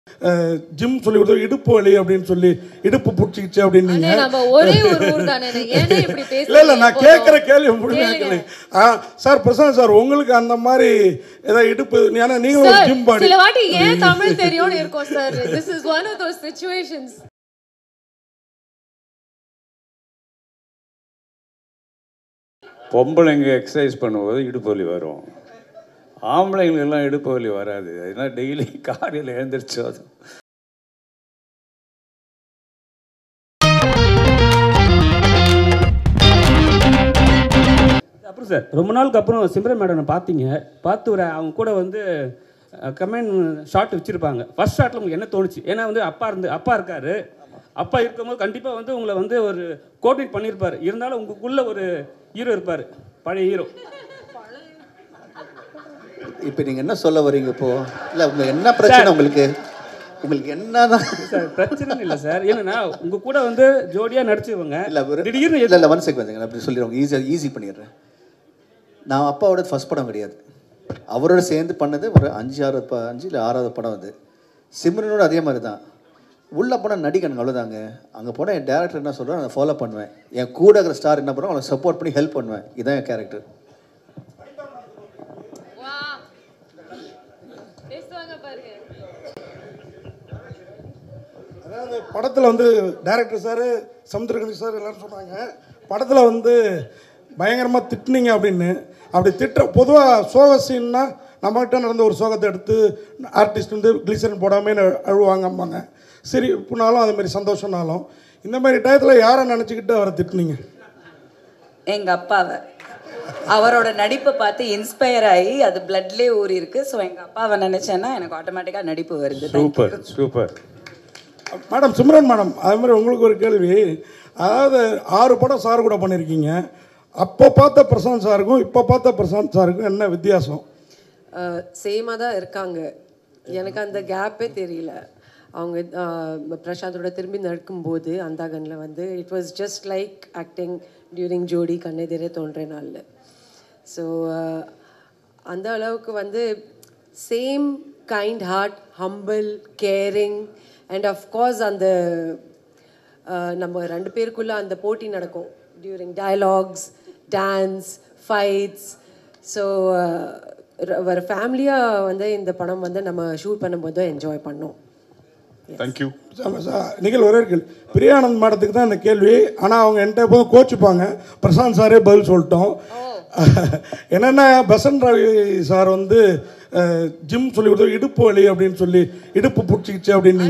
Gym சொல்லி கொடுத்தோம் இடுப்பு வலி அப்படின்னு சொல்லி இடுப்பு பிடிச்சிக்கிச்சு அப்படின்னு இல்லை நான் கேட்குற கேள்வி முழுமையாக சார் பிரசாந்த் சார் உங்களுக்கு அந்த மாதிரி ஏதாவது இடுப்பு ஏன்னா நீங்களும் ஜிம் பாடி சில வாட்டி ஏன் தமிழ் தெரியும்னு இருக்கும் sir. This is one of those situations. பொம்பளைங்க எக்ஸசைஸ் பண்ணும்போது இடுப்பு வலி வரும், ஆம்பளைங்களுக்கெல்லாம் இடுப்பு வலி வராது. ஏன்னா டெய்லி காலையில் எழுந்திரிச்சு அது அப்புறம் சார் ரொம்ப நாளுக்கு அப்புறம் சிம்ரன் மேடம் பார்த்தீங்க, பார்த்து ஒரு அவங்க கூட வந்து கமெண்ட் ஷாட் வச்சுருப்பாங்க. ஃபர்ஸ்ட் ஷாட்டில் உங்களுக்கு என்ன தோணுச்சு? ஏன்னா வந்து அப்பா இருக்கார், அப்பா இருக்கும்போது கண்டிப்பாக வந்து உங்களை வந்து ஒரு கோஆர்டினேட் பண்ணியிருப்பார். இருந்தாலும் உங்களுக்குள்ள ஒரு ஹீரோ இருப்பார், பழைய ஹீரோ. இப்போ நீங்கள் என்ன சொல்ல வரீங்க இப்போது? இல்லை உங்களுக்கு என்ன பிரச்சனை? உங்களுக்கு என்னதான் சார் பிரச்சனை இல்லை சார். ஏன்னா உங்கள் கூட வந்து ஜோடியாக நடிச்சுவங்க. இல்லை திடீர்னு இல்லை 1 செகண்ட் அப்படி சொல்லிடுவாங்க. ஈஸி பண்ணிடுறேன். நான் அப்பாவோட ஃபர்ஸ்ட் படம் கிடையாது, அவரோட சேர்ந்து பண்ணது ஒரு 5 இல்லை 6வது படம். அது சிம்ரனோட அதே மாதிரி தான். உள்ளே போனால் நடிக்கணும் அவ்வளோதாங்க. அங்கே போனால் என் டேரக்டர் என்ன சொல்கிறேன் அதை ஃபாலோ பண்ணுவேன். என் கூட இருக்கிற ஸ்டார் என்ன பண்ணுவோம், அவனை சப்போர்ட் பண்ணி ஹெல்ப் பண்ணுவேன். இதுதான் என் கேரக்டர். அதாவது படத்தில் வந்து டைரக்டர் சார் சமுத்திரகனி சார் எல்லோரும் சொன்னாங்க, படத்தில் வந்து பயங்கரமாக திட்டினீங்க அப்படின்னு. அப்படி பொதுவாக சோக சீன்னா நம்மகிட்ட நடந்த ஒரு சோகத்தை எடுத்து ஆர்டிஸ்ட் வந்து கிளிசரின் போடாமல் அழுவாங்கம்பாங்க. சரி இப்போனாலும் அதுமாரி சந்தோஷம்னாலும் இந்த மாதிரி டயத்தில் யாரை நினச்சிக்கிட்டு அவரை திட்டினீங்க? எங்கள் அப்பாவை. அவரோட நடிப்பை பார்த்து இன்ஸ்பயர் ஆகி அது பிளட்லேயே ஊறி இருக்கு. ஸோ எங்கள் அப்பாவை நினச்சேன்னா எனக்கு ஆட்டோமேட்டிக்காக நடிப்பு வருது. Super super. Madam Simran madam, அது மாதிரி உங்களுக்கு ஒரு கேள்வி. அதாவது 6 படம் சார் கூட பண்ணியிருக்கீங்க. அப்போ பார்த்த பிரசாந்த் சாருக்கும் இப்போ பார்த்த பிரசாந்த் சாருக்கும் என்ன வித்தியாசம்? சேமாக தான் இருக்காங்க. எனக்கு அந்த கேப்பே தெரியல. அவங்க பிரசாந்தோட திரும்பி நடக்கும்போது அந்தாகனில் வந்து it was just like acting during Jodi Kannedhirey Thondrinal. So அந்த அளவுக்கு வந்து same kind heart, humble, caring and of course அந்த நம்ம 2 பேருக்குள்ளே அந்த போட்டி நடக்கும் during dialogues, dance, fights. So ஒரு ஃபேமிலியாக வந்து இந்த படம் வந்து நம்ம ஷூட் பண்ணும்போது என்ஜாய் பண்ணோம். தேங்க்யூ. நிகழ் ஒரே கேள்வி, பிரியானந்த் மேடத்துக்கு தான் இந்த கேள்வி. ஆனால் அவங்க என்கிட்ட போது கோச்சிப்பாங்க, பிரசாந்த் சாரே பதில் சொல்லிட்டோம். என்னென்னா பசன் ரவி சார் வந்து ஜிம் சொல்லி கொடுத்தோம் இடுப்பு வலி அப்படின்னு சொல்லி இடுப்பு பிடிச்சிக்கிச்சு அப்படின்னு.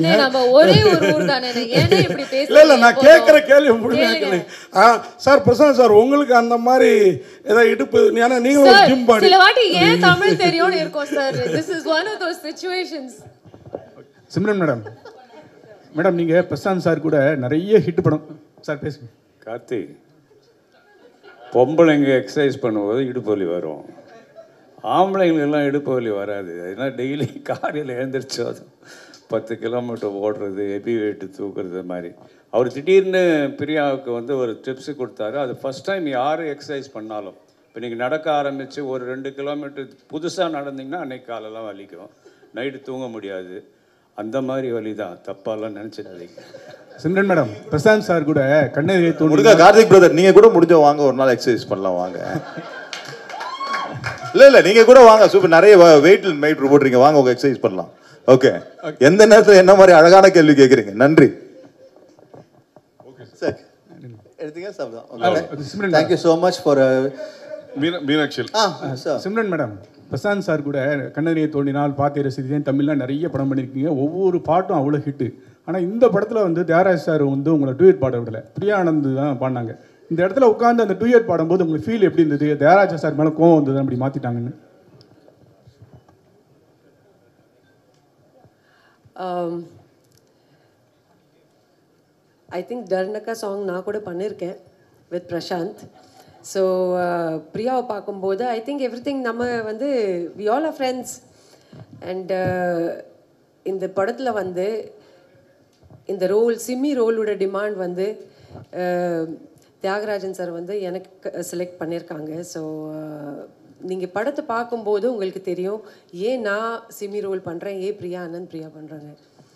இல்லை நான் கேட்குற கேள்வி முழுமையாக சார் பிரசாந்த் சார் உங்களுக்கு அந்த மாதிரி ஏதாவது இடுப்பு ஏன்னா நீங்களும் ஜிம் பாடி சில வாட்டி ஏன் தமிழ் தெரியும்னு இருக்கும் sir. This is one of those situations. Simran madam நீங்கள் பிரசாந்த் சார் கூட நிறைய ஹிட் படம் சார் பேசுங்க. கார்த்தி, பொம்பளைங்க எக்ஸசைஸ் பண்ணும்போது இடுப்பு வலி வரும், ஆம்பளைங்களுக்கெல்லாம் இடுப்பு வலி வராது. ஏன்னா டெய்லி காலையில் எழுந்திரிச்சு அது 10 கிலோமீட்டர் ஓடுறது, ஹெவி வெயிட்டு தூக்குறது மாதிரி. அவர் திடீர்னு பிரியாவுக்கு வந்து ஒரு டிப்ஸு கொடுத்தாரு. அது ஃபஸ்ட் டைம் யார் எக்ஸசைஸ் பண்ணாலும் இப்போ நீங்கள் நடக்க ஆரம்பித்து ஒரு 2 கிலோமீட்டர் புதுசாக நடந்தீங்கன்னா அன்றைக்கி காலெல்லாம் வலிக்கும், நைட்டு தூங்க முடியாது. அந்த மாதிரி வலி தான், தப்பாலாம் நினச்சிடாதீங்க. சிம்ரன் மேடம் பிரசாந்த் சார் கூட கண்ணெதிரே தோணுங்க. கார்த்திக் பிரதர் நீங்கள் கூட முடிஞ்ச வாங்க, ஒரு நாள் எக்ஸசைஸ் பண்ணலாம் வாங்க. இல்லை நீங்கள் கூட வாங்க, சூப்பர். நிறைய வெயிட் போடுறீங்க, வாங்க உங்க எக்ஸசைஸ் பண்ணலாம். ஓகே, எந்த நேரத்தில் என்ன மாதிரி அழகான கேள்வி கேட்குறீங்க. நன்றி. சார் எடுத்தீங்க sir. Thank you so much for Meenakshi. Simran madam Prashanth sir கூட கண்ணெதிரே தோண்டினால் பார்த்தே ரசித்தேன் தமிழ்லாம் நிறைய படம் பண்ணியிருக்கீங்க. ஒவ்வொரு பாட்டும் அவ்வளோ ஹிட்டு. ஆனால் இந்த படத்தில் வந்து தியாகராஜ் சார் வந்து உங்களை டூயட் பாட விடலை, பிரியானந்த் தான் பாடினாங்க. இந்த இடத்துல உட்காந்து அந்த டூயட் பாடும்போது உங்களுக்கு ஃபீல் எப்படி இருந்தது? தியாகராஜ சார் மேலே கோவம் வந்தது அப்படி மாற்றிட்டாங்கன்னு? ஐ திங்க் டர்னக்கா சாங் நான் கூட பண்ணியிருக்கேன் வித் பிரசாந்த். ஸோ பிரியாவை பார்க்கும்போது ஐ திங்க் எவ்ரிதிங் நம்ம வந்து we all are friends. And இந்த படத்தில் வந்து இந்த சிம்மி ரோலோட டிமாண்ட் வந்து தியாகராஜன் சார் வந்து எனக்கு செலக்ட் பண்ணியிருக்காங்க. ஸோ நீங்கள் படத்தை பார்க்கும்போது உங்களுக்கு தெரியும் ஏன் நான் சிம்மி ரோல் பண்ணுறேன், ஏன் பிரியா பண்ணுறாங்க.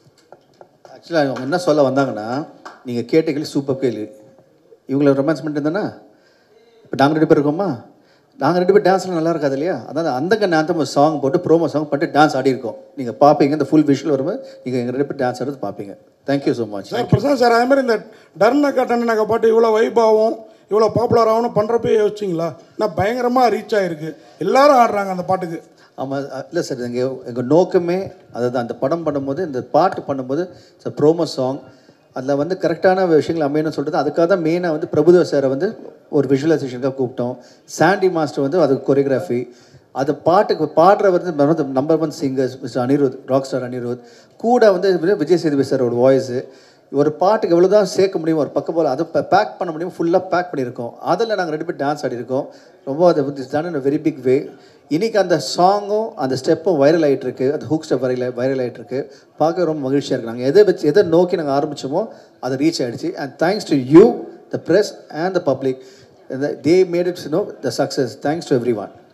ஆக்சுவலாக அவங்க என்ன சொல்ல வந்தாங்கன்னா, நீங்கள் கேட்ட கேள்வி சூப்பர் கேள்வி. இவங்கள ரொமான்ஸ் பண்ணிட்டு இருந்தேன்னா இப்போ நாங்கள் 2 பேர் இருக்கோமா, நாங்கள் 2 பேர் டான்ஸ்லாம் நல்லா இருக்காது இல்லையா? அதாவது அந்த நேரத்தை ஒரு சாங் போட்டு ப்ரோமோ சாங் பண்ணிட்டு டான்ஸ் ஆடி இருக்கோம். நீங்கள் பார்ப்பீங்க, இந்த ஃபுல் விஷுவல் வரும்போது நீங்கள் எங்கள் 2 பேர் டான்ஸ் ஆடுறது பார்ப்பீங்க. Thank you so much sir. Prashanth sir, அதே மாதிரி இந்த டர்னக்கா டன்னக்கா பாட்டு இவ்வளோ வைப் ஆகும், இவ்வளோ பாப்புலர் ஆகும்னு பண்ணுறப்பே யோசிச்சிங்களா? நான் பயங்கரமாக ரீச் ஆகிருக்கு, எல்லாரும் ஆடுறாங்க அந்த பாட்டுக்கு. ஆமாம், இல்லை சார், எங்கள் நோக்கமே அதாவது அந்த படம் பண்ணும்போது, இந்த பாட்டு பண்ணும்போது சார் ப்ரோமோ சாங் அதில் வந்து கரெக்டான விஷயங்கள் அமையணும்னு சொல்கிறது. அதுக்காக தான் மெயினாக வந்து பிரபுதேவா சாரை வந்து ஒரு விஷுவலைசேஷனுக்காக கூப்பிட்டோம். சாண்டி மாஸ்டர் வந்து அதுக்கு கொரியோகிராஃபி, அது பாட்டுக்கு பாடுற வந்து number 1 singers mister Anirudh, rock star Anirudh, கூட வந்து விஜய் சேதுபதி சாரோட வாய்ஸு. ஒரு பாட்டுக்கு எவ்வளோ தான் சேர்க்க முடியும், ஒரு பக்கம் போல் அதை பேக் பண்ண முடியும், ஃபுல்லாக பேக் பண்ணியிருக்கோம். அதில் நாங்கள் 2 பேர் டான்ஸ் ஆடிருக்கோம். ரொம்ப அது done in very big way. இன்றைக்கி அந்த சாங்கும் அந்த ஸ்டெப்பும் வைரல் ஆகிட்டுருக்கு, அந்த ஹூக் ஸ்டெப் வைரல் ஆகிட்டுருக்கு. பார்க்க ரொம்ப மகிழ்ச்சியாக இருக்குது. நாங்கள் எதை நோக்கி நாங்கள் ஆரம்பித்தோமோ அதை ரீச் ஆகிடுச்சு. And thanks to you, the press and the public, they made it's the success. Thanks to every one.